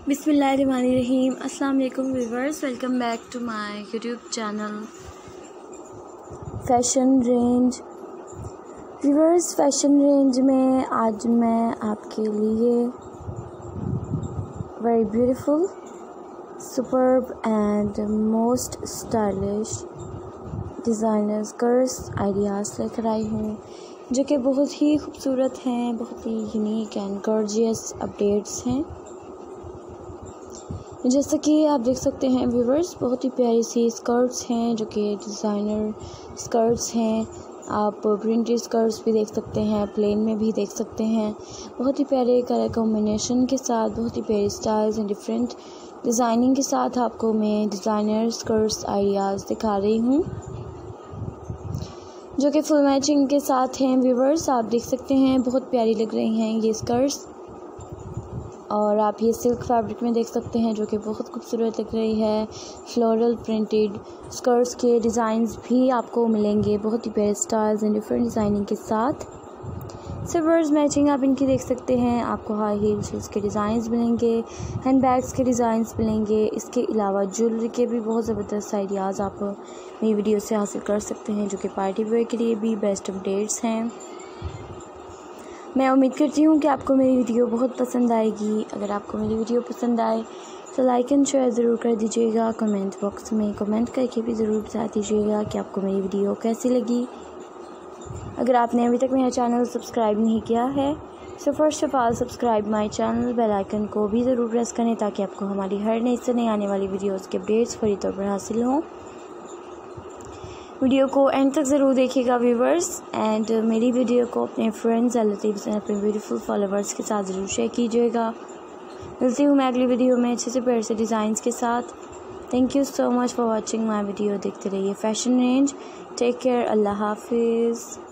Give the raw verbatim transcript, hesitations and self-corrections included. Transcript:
बिस्मिल्लाहिर्रहमानिर्रहीम। अस्सलाम वालेकुम viewers, welcome back to my YouTube channel fashion range. Viewers, fashion range में आज मैं आपके लिए very beautiful, superb and most stylish designer skirts ideas लेकर आई हूँ जो कि बहुत ही खूबसूरत हैं, बहुत ही यूनिक एंड गॉर्जियस अपडेट्स हैं। जैसा कि आप देख सकते हैं व्यूअर्स, बहुत ही प्यारी सी स्कर्ट्स हैं जो कि डिज़ाइनर स्कर्ट्स हैं। आप प्रिंटेड स्कर्ट्स भी देख सकते हैं, प्लेन में भी देख सकते हैं। बहुत ही प्यारे कलर कॉम्बिनेशन के साथ, बहुत ही प्यारे स्टाइल्स एंड डिफरेंट डिज़ाइनिंग के साथ आपको मैं डिज़ाइनर स्कर्ट्स आइडियाज़ दिखा रही हूँ जो कि फुल मैचिंग के साथ हैं। व्यूअर्स, आप देख सकते हैं बहुत प्यारी लग रही हैं ये स्कर्ट्स, और आप ये सिल्क फैब्रिक में देख सकते हैं जो कि बहुत खूबसूरत लग रही है। फ्लोरल प्रिंटेड स्कर्ट्स के डिज़ाइंस भी आपको मिलेंगे, बहुत ही प्यारे स्टाइल्स एंड डिफरेंट डिज़ाइनिंग के साथ। सिल्वर्स मैचिंग आप इनकी देख सकते हैं। आपको हाई हील शूज़ के डिज़ाइंस मिलेंगे, हैंड बैग्स के डिज़ाइंस मिलेंगे। इसके अलावा ज्वेलरी के भी बहुत ज़बरदस्त आइडियाज़ आप मेरी वीडियो से हासिल कर सकते हैं जो कि पार्टी वेयर के लिए भी बेस्ट अपडेट्स हैं। मैं उम्मीद करती हूँ कि आपको मेरी वीडियो बहुत पसंद आएगी। अगर आपको मेरी वीडियो पसंद आए तो लाइक एंड शेयर ज़रूर कर दीजिएगा। कमेंट बॉक्स में कमेंट करके भी ज़रूर बता दीजिएगा कि आपको मेरी वीडियो कैसी लगी। अगर आपने अभी तक मेरा चैनल सब्सक्राइब नहीं किया है so first of all subscribe my channel, bell icon को भी ज़रूर प्रेस करें ताकि आपको हमारी हर नई से नई आने वाली वीडियोस के अपडेट्स फौरी तौर पर हासिल हों। वीडियो को एंड तक ज़रूर देखिएगा व्यूवर्स, एंड मेरी वीडियो को अपने फ्रेंड्स रिलेटिव्स एंड अपने ब्यूटीफुल फॉलोवर्स के साथ ज़रूर शेयर कीजिएगा। मिलती हूँ मैं अगली वीडियो में अच्छे से प्यारे से डिज़ाइंस के साथ। Thank you so much for watching my video. देखते रहिए फैशन रेंज। Take care. अल्लाह हाफिज़।